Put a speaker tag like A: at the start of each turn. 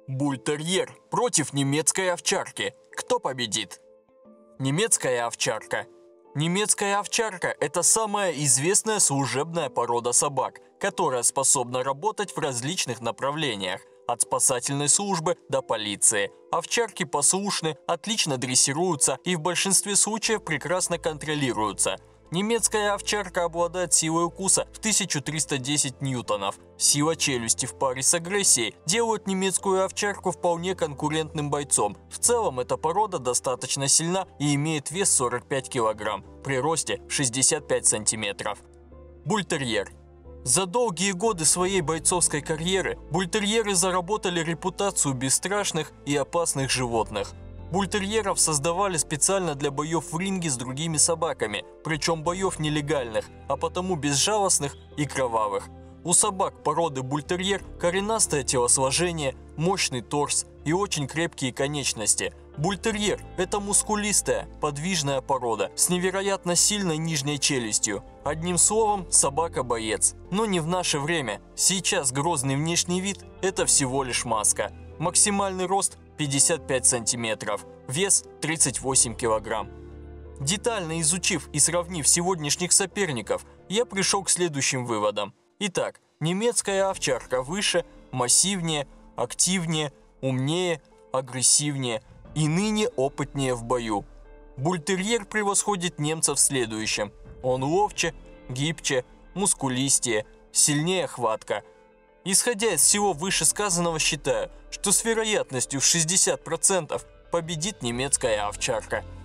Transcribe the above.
A: Бультерьер против немецкой овчарки. Кто победит? Немецкая овчарка. Немецкая овчарка – это самая известная служебная порода собак, которая способна работать в различных направлениях, от спасательной службы до полиции. Овчарки послушны, отлично дрессируются и в большинстве случаев прекрасно контролируются. Немецкая овчарка обладает силой укуса в 1310 ньютонов. Сила челюсти в паре с агрессией делают немецкую овчарку вполне конкурентным бойцом. В целом эта порода достаточно сильна и имеет вес 45 кг, при росте 65 см. Бультерьер. За долгие годы своей бойцовской карьеры бультерьеры заработали репутацию бесстрашных и опасных животных. Бультерьеров создавали специально для боев в ринге с другими собаками, причем боев нелегальных, а потому безжалостных и кровавых. У собак породы бультерьер коренастое телосложение, мощный торс и очень крепкие конечности. Бультерьер – это мускулистая, подвижная порода с невероятно сильной нижней челюстью. Одним словом, собака-боец. Но не в наше время. Сейчас грозный внешний вид – это всего лишь маска. Максимальный рост – 55 сантиметров, вес 38 килограмм. Детально изучив и сравнив сегодняшних соперников, я пришел к следующим выводам. Итак, немецкая овчарка выше, массивнее, активнее, умнее, агрессивнее и ныне опытнее в бою. Бультерьер превосходит немцев в следующем. Он ловче, гибче, мускулистее, сильнее хватка. Исходя из всего вышесказанного, считаю, что с вероятностью в 60% победит немецкая овчарка.